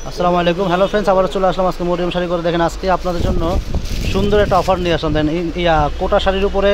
আসসালামু আলাইকুম। Hello friends, আবার চলে আসলাম আজকে মরিয়ম শাড়ি করে। দেখেন আজকে আপনাদের জন্য সুন্দর একটা অফার নিয়ে আসলাম। দেন কোটা শাড়ির উপরে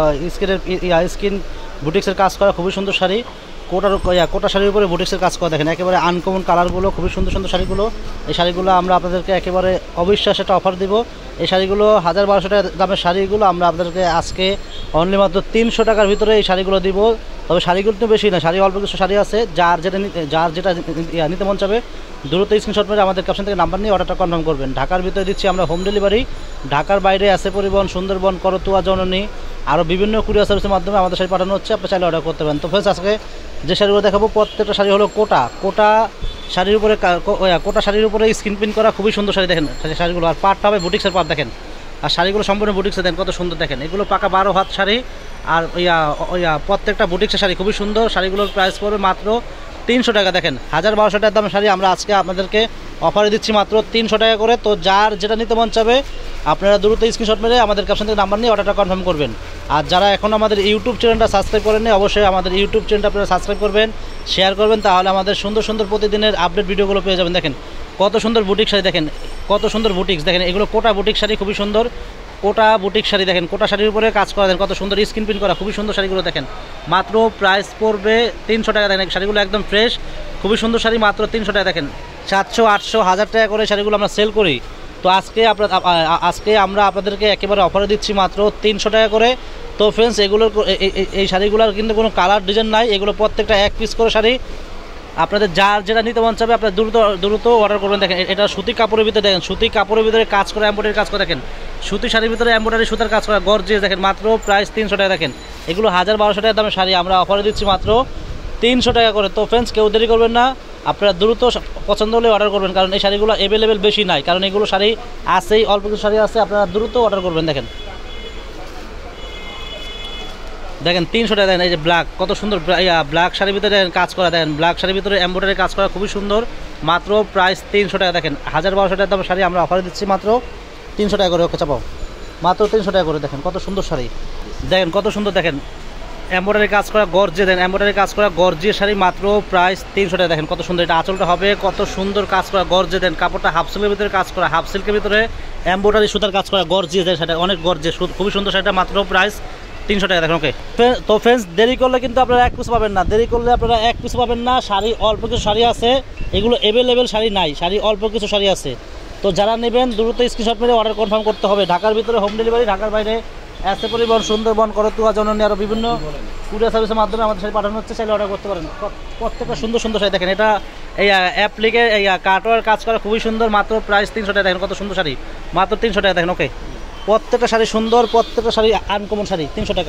স্কিন বুটিক্সের কাজ করা খুবই সুন্দর শাড়ি। কোটা শাড়ির উপরে বুটিক্সের কাজ করা দেখেন, একেবারে আনকমন কালারগুলো, খুবই সুন্দর সুন্দর শাড়িগুলো। এই শাড়িগুলো আমরা আপনাদেরকে একেবারে অবিশ্বাস একটা অফার দিব। এই শাড়িগুলো 1200 টাকা দামের শাড়িগুলো আমরা আপনাদেরকে আজকে অনলি মাত্র 300 টাকার ভিতরে এই শাড়িগুলো দিব। তবে শাড়িগুলো তো বেশি না, শাড়ি অল্প কিছু শাড়ি আছে। যার যেটা নিতে মন চাবে দ্রুত স্ক্রিনশট মেরে আমাদের ক্যাপশন থেকে নাম্বার নিয়ে অর্ডারটা কনফার্ম করবেন। ঢাকার ভিতরে দিচ্ছি আমরা হোম ডেলিভারি। ঢাকার বাইরে আছে পরিবহন, সুন্দরবন, করতোয়া, জননী আরও বিভিন্ন কুরিয়ার সার্ভিসের মাধ্যমে আমাদের শাড়ি পাঠানো হচ্ছে। আপনি চাইলে অর্ডার করতে পারেন। তো ফ্রেন্ডস, আজকে যে শাড়িগুলো দেখাবো প্রত্যেকটা শাড়ি হলো কোটা শাড়ির উপরে কোটা শাড়ির উপরে স্ক্রিন প্রিন্ট করা খুবই সুন্দর শাড়ি। দেখেন শাড়িগুলো, আর পাটটা হবে বুটিক্সের পাট। দেখেন আর শাড়িগুলো সম্পূর্ণ বুটিক্সে দেন, কত সুন্দর দেখেন। এগুলো পাকা 12 হাত শাড়ি, আর প্রত্যেকটা বুটিক্সের শাড়ি খুবই সুন্দর। শাড়িগুলোর প্রাইস পড়বে মাত্র 300 টাকা। দেখেন 1200 টাকার দামের শাড়ি আমরা আজকে আপনাদেরকে অফারে দিচ্ছি মাত্র 300 টাকা করে। তো যার যেটা নিতে মন চাবে আপনারা দ্রুত স্ক্রিনশট মেরে আমাদের ক্যাপশন থেকে নাম্বার নিয়ে অর্ডারটা কনফার্ম করবেন। আর যারা এখন আমাদের ইউটিউব চ্যানেলটা সাবস্ক্রাইব করেননি, অবশ্যই আমাদের ইউটিউব চ্যানেলটা আপনারা সাবস্ক্রাইব করবেন, শেয়ার করবেন, তাহলে আমাদের সুন্দর সুন্দর প্রতিদিনের আপডেট ভিডিওগুলো পেয়ে যাবেন। দেখেন কত সুন্দর বুটিক শাড়ি, দেখেন কত সুন্দর বুটিক্স। দেখেন এগুলো কোটা বুটিক শাড়ি, খুবই সুন্দর কোটা বুটিক শাড়ি। দেখেন কোটা শাড়ির উপরে কাজ করা, দেন কত সুন্দর স্ক্রিন প্রিন্ট করা, খুবই সুন্দর শাড়িগুলো। দেখেন মাত্র প্রাইস পড়বে 300 টাকা। দেখেন শাড়িগুলো একদম ফ্রেশ, খুবই সুন্দর শাড়ি, মাত্র 300 টাকা। দেখেন 700, 800, 1000 টাকা করে শাড়িগুলো আমরা সেল করি। তো আজকে আমরা আপনাদেরকে একেবারে অফারে দিচ্ছি মাত্র 300 টাকা করে। তো ফ্রেন্ডস, এই শাড়িগুলোর কিন্তু কোনো কালার ডিজাইন নাই, এগুলো প্রত্যেকটা এক পিস করে শাড়ি। আপনাদের যার যেটা নিতে মন চাবে আপনারা দ্রুত অর্ডার করবেন। দেখেন এটা সুতি কাপড়ের ভিতরে, দেখেন সুতি কাপড়ের ভিতরে কাজ করা, এমব্রয়ডারি কাজ করা। দেখেন সুতি শাড়ির ভিতরে এমব্রয়ডারি সুতার কাজ করা, গর্জিয়াস। দেখেন মাত্র প্রাইস 300 টাকা। দেখেন এগুলো 1200 টাকার দামের শাড়ি আমরা অফারে দিচ্ছি মাত্র 300 টাকা করে। তো ফ্রেন্ডস, কেউ দেরি করবেন না, আপনারা দ্রুত পছন্দ হলে অর্ডার করবেন, কারণ এই শাড়িগুলো অ্যাভেলেবেল বেশি নাই, কারণ এগুলো শাড়ি আছেই, অল্প কিছু শাড়ি আছে, আপনারা দ্রুত অর্ডার করবেন। দেখেন 300 টাকা। দেখেন এই যে ব্ল্যাক, কত সুন্দর ব্ল্যাক শাড়ির ভিতরে দেখেন কাজ করা। দেখেন ব্ল্যাক শাড়ির ভিতরে এমব্রয়ডারি কাজ করা, খুবই সুন্দর, মাত্র প্রাইস 300 টাকা। দেখেন 1200 টাকার দামের শাড়ি আমরা অফারে দিচ্ছি মাত্র 300 টাকা করে। ওকে চাপাও, মাত্র 300 টাকা করে। দেখেন কত সুন্দর শাড়ি, দেখেন কত সুন্দর, দেখেন এমব্রয়ডারি কাজ করা গর্জিয়াস। দেন এমব্রয়ডারি কাজ করা গর্জিয়াস শাড়ি, মাত্র প্রাইস 300 টাকা। দেখেন কত সুন্দর, এটা আঁচলটা হবে কত সুন্দর কাজ করা গর্জিয়াস। দেন কাপড়টা হাফ সিল্কের ভিতরে কাজ করা, হাফ সিল্কের ভিতরে এমব্রয়ডারি সুতার কাজ করা গর্জিয়াস। দেন সেটা অনেক গর্জিয়াস, খুবই সুন্দর শাড়িটা, মাত্র প্রাইস 300 টাকা। দেখেন ওকে। তো ফ্রেন্ডস, দেরি করলে কিন্তু আপনারা এক পিস পাবেন না, দেরি করলে আপনারা এক পিস পাবেন না। শাড়ি অল্প কিছু শাড়ি আছে, এগুলো অ্যাভেলেবেল শাড়ি নাই, শাড়ি অল্প কিছু শাড়ি আছে। তো যারা নেবেন দ্রুত স্ক্রিনশট মেরে অর্ডার কনফার্ম করতে হবে। ঢাকার ভিতরে হোম ডেলিভারি, ঢাকার বাইরে আছে পরিবহন, সুন্দরবন, করতোয়া, জননী আরও বিভিন্ন কুরিয়ার সার্ভিসের মাধ্যমে আমাদের শাড়ি পাঠানো হচ্ছে, চাইলে অর্ডার করতে পারেন। প্রত্যেকটা সুন্দর সুন্দর শাড়ি। দেখেন এটা অ্যাপ্লিকে কাটওয়ার কাজ করা, খুবই সুন্দর, মাত্র প্রাইস 300 টাকা। দেখেন কত সুন্দর শাড়ি, মাত্র 300 টাকা। দেখেন ওকে, প্রত্যেকটা শাড়ি সুন্দর, প্রত্যেকটা শাড়ি আনকমন শাড়ি, 300 টাকা।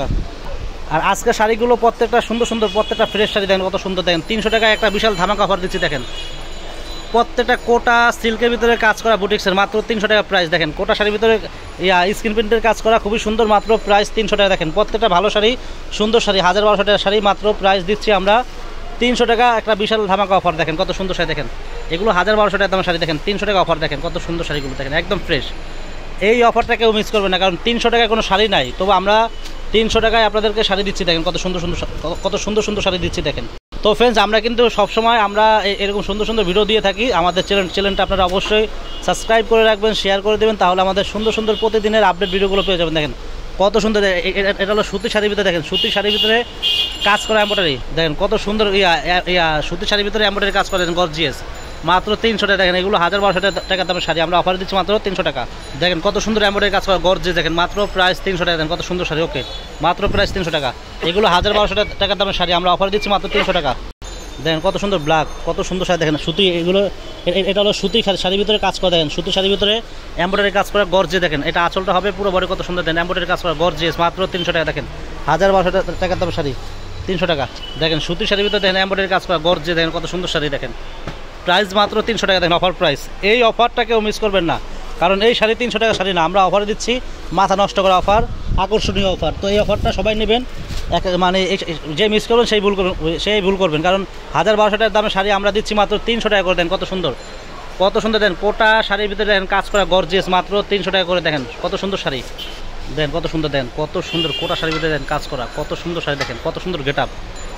আর আজকের শাড়িগুলো প্রত্যেকটা সুন্দর সুন্দর, প্রত্যেকটা ফ্রেশ শাড়ি। দেখেন কত সুন্দর, দেখেন 300 টাকা একটা বিশাল ধামাকা অফার দিচ্ছি। দেখেন প্রত্যেকটা কোটা সিল্কের ভিতরে কাজ করা বুটিক্সের, মাত্র 300 টাকা প্রাইস। দেখেন কোটা শাড়ির ভিতরে স্ক্রিন প্রিন্টের কাজ করা, খুবই সুন্দর, মাত্র প্রাইস 300 টাকা। দেখেন প্রত্যেকটা ভালো শাড়ি, সুন্দর শাড়ি, 1200 টাকার শাড়ি, মাত্র প্রাইস দিচ্ছি আমরা 300 টাকা একটা বিশাল ধামাকা অফার। দেখেন কত সুন্দর শাড়ি, দেখেন এগুলো 1200 টাকা দামের শাড়ি। দেখেন 300 টাকা অফার, দেখেন কত সুন্দর শাড়িগুলো, দেখেন একদম ফ্রেশ। এই অফারটা কেউ মিস করবে না, কারণ 300 টাকায় কোনো শাড়ি নাই, তবু আমরা 300 টাকায় আপনাদেরকে শাড়ি দিচ্ছি। দেখেন কত সুন্দর সুন্দর শাড়ি দিচ্ছি। দেখেন তো ফ্রেন্ডস, আমরা কিন্তু সবসময় আমরা এরকম সুন্দর সুন্দর ভিডিও দিয়ে থাকি। আমাদের চ্যানেলটা আপনারা অবশ্যই সাবস্ক্রাইব করে রাখবেন, শেয়ার করে দেবেন, তাহলে আমাদের সুন্দর সুন্দর প্রতিদিনের আপডেট ভিডিওগুলো পেয়ে যাবেন। দেখেন কত সুন্দর, এটা হলো সুতি শাড়ির ভিতরে। দেখেন সুতি শাড়ির ভিতরে কাজ করা এমব্রয়ডারি, দেখেন কত সুন্দর সুতি শাড়ির ভিতরে এমব্রয়ডারি কাজ করা, গর্জিয়াস, মাত্র 300 টাকা। দেখেন এগুলো 1200 টাকার দামের শাড়ি আমরা অফারে দিচ্ছি মাত্র 300 টাকা। দেখেন কত সুন্দর এমব্রয়ডারি কাজ করা গর্জিয়াস। দেখেন মাত্র প্রাইস 300 টাকা। দেখেন কত সুন্দর শাড়ি, ওকে, মাত্র প্রাইস 300 টাকা। এগুলো 1200 টাকার দামের শাড়ি আমরা অফারে দিচ্ছি মাত্র 300 টাকা। দেখেন কত সুন্দর ব্ল্যাক, কত সুন্দর শাড়ি। দেখেন সুতি, এগুলো এটা হলো সুতি শাড়ির ভিতরে কাজ করা। দেখেন সুতি শাড়ির ভিতরে এমব্রয়ডারি কাজ করা গর্জিয়াস। দেখেন এটা আঁচলটা হবে পুরো বডি, কত সুন্দর, দেন এমব্রয়ডারি কাজ করা গর্জিয়াস, মাত্র 300 টাকা। দেখেন 1200 টাকার দামের শাড়ি, 300 টাকা। দেখেন সুতি শাড়ির ভিতরে দেখেন এমব্রয়ডারি কাজ করা গর্জিয়াস। দেখেন কত সুন্দর শাড়ি, দেখেন প্রাইস মাত্র 300 টাকা। দেখেন অফার প্রাইস, এই অফারটা কেউ মিস করবেন না, কারণ এই শাড়ি 300 টাকা শাড়ি না, আমরা অফারে দিচ্ছি মাথা নষ্ট করা অফার, আকর্ষণীয় অফার। তো এই অফারটা সবাই নেবেন, মানে যে মিস করবেন সেই ভুল করবেন, কারণ 1200 টাকার দামের শাড়ি আমরা দিচ্ছি মাত্র 300 টাকা করে। দেন কত সুন্দর, কত সুন্দর, দেন কোটা শাড়ির ভিতরে দেখেন কাজ করা গর্জিয়াস, মাত্র 300 টাকা করে। দেখেন কত সুন্দর শাড়ি, দেন কত সুন্দর, দেন কত সুন্দর কোটা শাড়ির ভিতরে দেন কাজ করা, কত সুন্দর শাড়ি। দেখেন কত সুন্দর গেট আপ,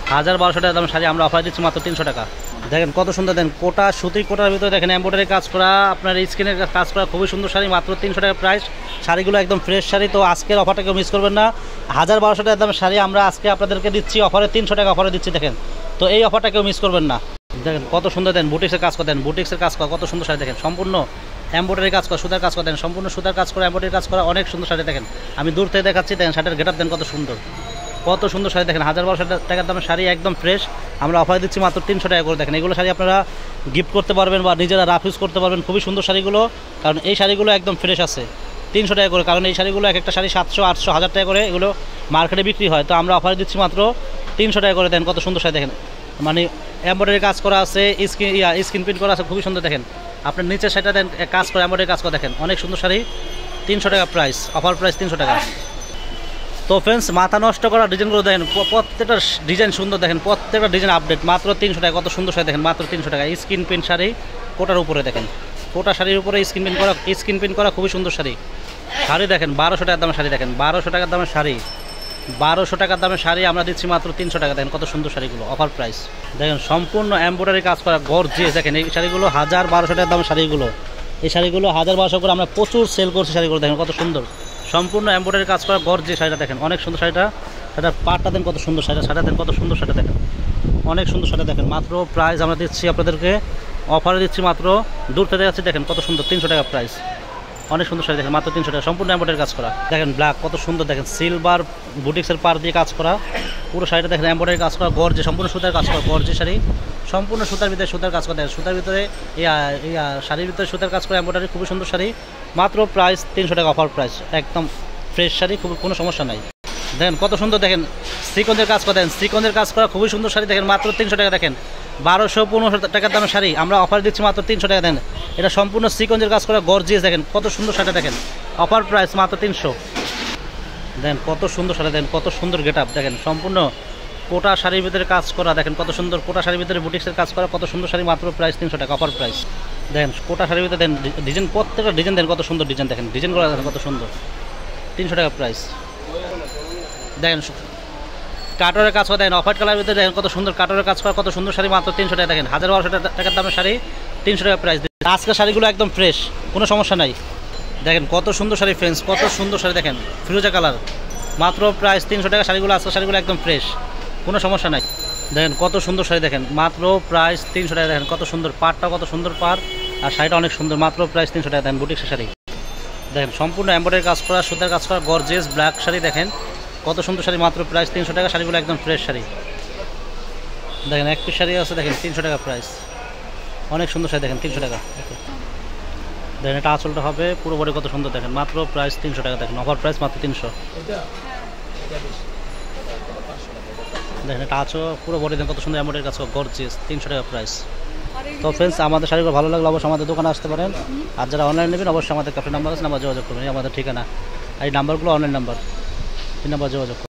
1200 টাকা দাম শাড়ি আমরা অফার দিচ্ছি মাত্র 300 টাকা। দেখেন কত সুন্দর, দেন কোটা সুতি কোটার ভিতরে দেখেন এমব্রয়ডারি কাজ করা, আপনার স্কিনের কাজ করা, খুবই সুন্দর শাড়ি, মাত্র 300 টাকা প্রাইস। শাড়িগুলো একদম ফ্রেশ শাড়ি, তো আজকের অফারটাকেও মিস করবেন না। 1200 টাকা দামের শাড়ি আমরা আজকে আপনাদেরকে দিচ্ছি অফারে 300 টাকা অফারে দিচ্ছি, দেখেন। তো এই অফারটাকেও মিস করবেন না। দেখেন কত সুন্দর, দেন বুটিক্সের কাজ করা, দেন বুটিক্সের কাজ করা কত সুন্দর শাড়ি, দেখেন সম্পূর্ণ এমব্রয়ডারি কাজ করা, সুতার কাজ করা, দেন সম্পূর্ণ সুতার কাজ করা, এমব্রয়ডারি কাজ করা, অনেক সুন্দর শাড়ি। দেখেন আমি দূর থেকে দেখাচ্ছি, দেখেন শাড়ির গেটআপ দেন কত সুন্দর, কত সুন্দর শাড়ি। দেখেন 1200 টাকার দামের শাড়ি একদম ফ্রেশ আমরা অফার দিচ্ছি মাত্র 300 টাকা করে। দেখেন এগুলো শাড়ি আপনারা গিফট করতে পারবেন বা নিজেরা রাফ ইউজ করতে পারবেন, খুবই সুন্দর শাড়িগুলো, কারণ এই শাড়িগুলো একদম ফ্রেশ আছে। 300 টাকা করে, কারণ এই শাড়িগুলো এক একটা শাড়ি 700, 800, 1000 টাকা করে এগুলো মার্কেটে বিক্রি হয়, তো আমরা অফার দিচ্ছি মাত্র 300 টাকা করে। দেন কত সুন্দর শাড়ি, দেখেন মানে এমব্রয়ডারি কাজ করা আছে, স্ক্রিন প্রিন্ট করা আছে, খুবই সুন্দর। দেখেন আপনার নিচের শাড়িটা দেন কাজ করে, এমব্রয়ডারি কাজ করা, দেখেন অনেক সুন্দর শাড়ি, 300 টাকা প্রাইস, অফার প্রাইস 300 টাকা। তো ফ্রেন্ডস মাথা নষ্ট করা ডিজাইনগুলো দেখেন, প্রত্যেকটা ডিজাইন সুন্দর, দেখেন প্রত্যেকটা ডিজাইন আপডেট, মাত্র 300 টাকা। কত সুন্দর শাড়ি দেখেন, মাত্র 300 টাকা। স্ক্রিন প্রিন্ট শাড়ি কোটার উপরে, দেখেন কোটা শাড়ির উপরে স্ক্রিন প্রিন্ট করা খুবই সুন্দর শাড়ি। শাড়ি দেখেন 1200 টাকার দামের শাড়ি, দেখেন 1200 টাকার দামের শাড়ি, 1200 টাকার দামের শাড়ি আমরা দিচ্ছি মাত্র 300 টাকা। দেখেন কত সুন্দর শাড়িগুলো, অফার প্রাইস। দেখেন সম্পূর্ণ এমব্রয়ডারি কাজ করা গর্জিয়াস, দেখেন এই শাড়িগুলো 1200 টাকার দামের শাড়িগুলো, এই শাড়িগুলো 1200 করে আমরা প্রচুর সেল করছি শাড়িগুলো। দেখেন কত সুন্দর, সম্পূর্ণ এমব্রয়ডারি কাজ করা গর্জিয়াস শাড়িটা, দেখেন অনেক সুন্দর শাড়িটা। সেটার পাটটা দেন কত সুন্দর, শাড়িটা দেন কত সুন্দর, শাড়িটা দেখেন অনেক সুন্দর শাড়ি। দেখেন মাত্র প্রাইস আমরা দিচ্ছি আপনাদেরকে অফারে দিচ্ছি মাত্র, দূর থেকে যাচ্ছি, দেখেন কত সুন্দর, 300 টাকা প্রাইস, অনেক সুন্দর শাড়ি। দেখেন মাত্র 300 টাকা, সম্পূর্ণ এমব্রয়ডারি কাজ করা। দেখেন ব্ল্যাক কত সুন্দর, দেখেন সিলভার বুটিক্সের পার দিয়ে কাজ করা, পুরো শাড়িটা দেখেন এমব্রয়ডারি কাজ করা গর্জে, সম্পূর্ণ সুতার কাজ করা গর্জে শাড়ি, সম্পূর্ণ সুতার ভিতরে সুতার কাজ করা। দেখেন সুতার ভিতরে শাড়ির ভিতরে সুতার কাজ করা এমব্রয়ডারি, খুবই সুন্দর শাড়ি, মাত্র প্রাইস 300 টাকা, অফার প্রাইস, একদম ফ্রেশ শাড়ি, খুব কোনো সমস্যা নাই। দেখেন কত সুন্দর, দেখেন শ্রীকন্দের কাজ করা, দেখেন শ্রীকন্দের কাজ করা খুবই সুন্দর শাড়ি, দেখেন মাত্র 300 টাকা। দেখেন 1200-1500 টাকার দামের শাড়ি আমরা অফার দিচ্ছি মাত্র 300 টাকা। দেন এটা সম্পূর্ণ শ্রীকন্দের কাজ করা গর্জিয়াস, দেখেন কত সুন্দর শাড়িটা, দেখেন অফার প্রাইস মাত্র 300। দেখেন কত সুন্দর শাড়ি, দেখেন কত সুন্দর গেটআপ, দেখেন সম্পূর্ণ কোটা শাড়ির ভিতরে কাজ করা, দেখেন কত সুন্দর কোটা শাড়ির ভিতরে বুটিক্সের কাজ করা, কত সুন্দর শাড়ি, মাত্র প্রাইস 300 টাকা, অফার প্রাইস। দেখেন কোটা শাড়ির ভিতরে দেন ডিজাইন, প্রত্যেকটা ডিজাইন দেন কত সুন্দর ডিজাইন, দেখেন ডিজাইন করা, দেখেন কত সুন্দর, 300 টাকা প্রাইস। দেখেন কাটরের কাজ করা, দেখেন অফ হোয়াইট কালারের ভিতরে দেখেন কত সুন্দর কাটরের কাজ করা, কত সুন্দর শাড়ি, মাত্র 300 টাকা। দেখেন 1200 টাকার দামের শাড়ি, 300 টাকা প্রাইস। আজকের শাড়িগুলো একদম ফ্রেশ, কোনো সমস্যা নাই। দেখেন কত সুন্দর শাড়ি ফ্রেন্ডস, কত সুন্দর শাড়ি, দেখেন ফিরোজা কালার, মাত্র প্রাইস 300 টাকা। শাড়িগুলো আজকের শাড়িগুলো একদম ফ্রেশ, কোনো সমস্যা নাই। দেখেন কত সুন্দর শাড়ি, দেখেন মাত্র প্রাইস 300 টাকা। দেখেন কত সুন্দর পাড়টা, কত সুন্দর পাড়, আর শাড়িটা অনেক সুন্দর, মাত্র প্রাইস 300 টাকা। দেখেন বুটিক্সের শাড়ি, দেখেন সম্পূর্ণ এমব্রয়ডারি কাজ করা, সুতার কাজ করা গর্জিয়াস ব্ল্যাক শাড়ি, দেখেন কত সুন্দর শাড়ি, মাত্র প্রাইস 300 টাকা। শাড়িগুলো একদম ফ্রেশ শাড়ি, দেখেন এক পিস শাড়ি আছে, দেখেন 300 টাকা প্রাইস, অনেক সুন্দর শাড়ি, দেখেন 300 টাকা। দেখেন এটা আঁচলটা হবে পুরো বডি, কত সুন্দর, দেখেন মাত্র প্রাইস 300 টাকা। দেখেন অফার প্রাইস মাত্র 300। দেখেন এটা আঁচল পুরো বডি, দেখেন কত সুন্দর এমব্রয়ডারি কাজ করা গর্জিয়াস, 300 টাকা প্রাইস। তো ফ্রেন্ডস আমাদের শাড়িগুলো ভালো লাগলে অবশ্যই আমাদের দোকানে আসতে পারেন, আর যারা অনলাইন নেবেন অবশ্যই আমাদের কাছে নাম্বার আছে, নাম্বার যোগাযোগ করবেন, আমাদের ঠিকানা, এই নাম্বারগুলো অনলাইন নাম্বার, এই নাম্বার যোগাযোগ করুন।